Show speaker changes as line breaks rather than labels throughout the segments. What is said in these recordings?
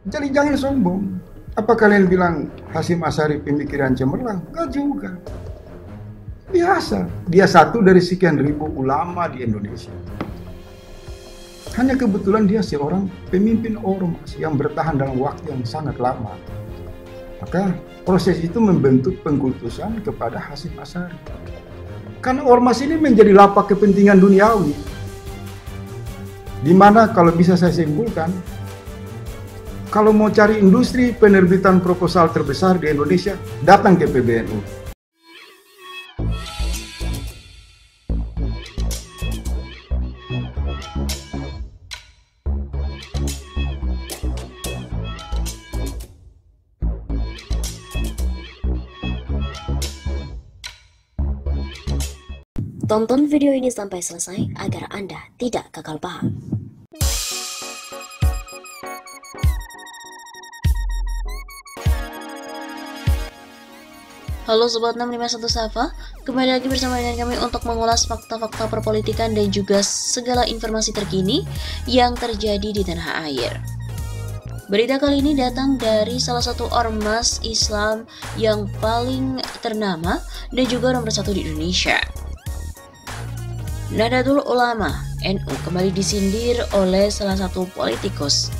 Jadi jangan sombong. Apa kalian bilang Hasyim Asy'ari pemikiran cemerlang? Enggak juga. Biasa. Dia satu dari sekian ribu ulama di Indonesia. Hanya kebetulan dia seorang pemimpin ormas yang bertahan dalam waktu yang sangat lama. Maka proses itu membentuk pengkultusan kepada Hasyim Asy'ari. Karena ormas ini menjadi lapak kepentingan duniawi. Di mana kalau bisa saya simpulkan, kalau mau cari industri penerbitan proposal terbesar di Indonesia, datang ke PBNU.
Tonton video ini sampai selesai agar Anda tidak gagal paham. Halo Sobat 651 Safa, kembali lagi bersama dengan kami untuk mengulas fakta-fakta perpolitikan dan juga segala informasi terkini yang terjadi di tanah air. Berita kali ini datang dari salah satu ormas Islam yang paling ternama dan juga nomor satu di Indonesia. Nahdlatul Ulama NU kembali disindir oleh salah satu politikus.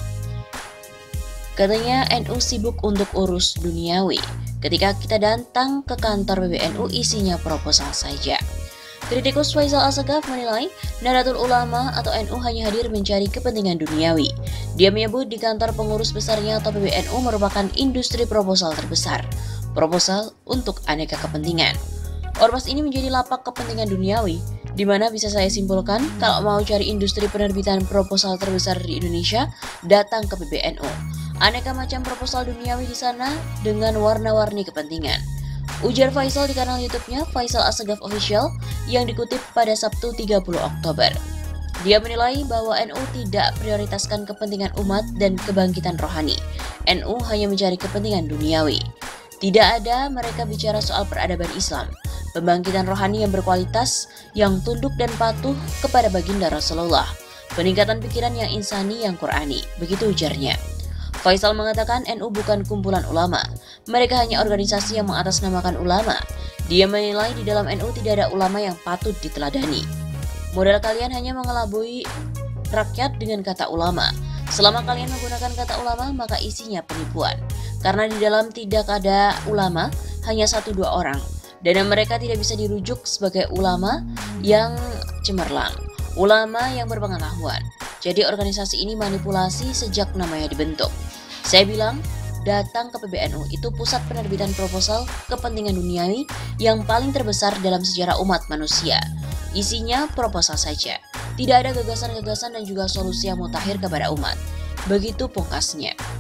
Katanya NU sibuk untuk urus duniawi. Ketika kita datang ke kantor PBNU isinya proposal saja. Kritikus Faisal Asegaf menilai Nahdlatul Ulama atau NU hanya hadir mencari kepentingan duniawi. Dia menyebut di kantor pengurus besarnya atau PBNU merupakan industri proposal terbesar. Proposal untuk aneka kepentingan. Ormas ini menjadi lapak kepentingan duniawi, di mana bisa saya simpulkan kalau mau cari industri penerbitan proposal terbesar di Indonesia, datang ke PBNU. Aneka macam proposal duniawi di sana dengan warna-warni kepentingan. Ujar Faisal di kanal YouTube-nya Faisal Asegaf Official yang dikutip pada Sabtu 30 Oktober. Dia menilai bahwa NU tidak prioritaskan kepentingan umat dan kebangkitan rohani. NU hanya mencari kepentingan duniawi. Tidak ada mereka bicara soal peradaban Islam, pembangkitan rohani yang berkualitas, yang tunduk dan patuh kepada baginda Rasulullah, peningkatan pikiran yang insani yang Qurani, begitu ujarnya. Faisal mengatakan NU bukan kumpulan ulama, mereka hanya organisasi yang mengatasnamakan ulama. Dia menilai di dalam NU tidak ada ulama yang patut diteladani. Modal kalian hanya mengelabui rakyat dengan kata ulama. Selama kalian menggunakan kata ulama, maka isinya penipuan. Karena di dalam tidak ada ulama, hanya 1-2 orang. Dan mereka tidak bisa dirujuk sebagai ulama yang cemerlang, ulama yang berpengetahuan. Jadi organisasi ini manipulasi sejak namanya dibentuk. Saya bilang, datang ke PBNU itu pusat penerbitan proposal kepentingan duniawi yang paling terbesar dalam sejarah umat manusia. Isinya proposal saja. Tidak ada gagasan-gagasan dan juga solusi yang mutakhir kepada umat. Begitu pungkasnya.